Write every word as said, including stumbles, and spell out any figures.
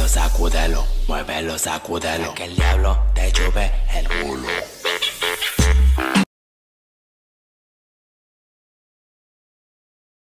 sacúdelo, muévelo, sacúdelo. Que el diablo te chupe el culo.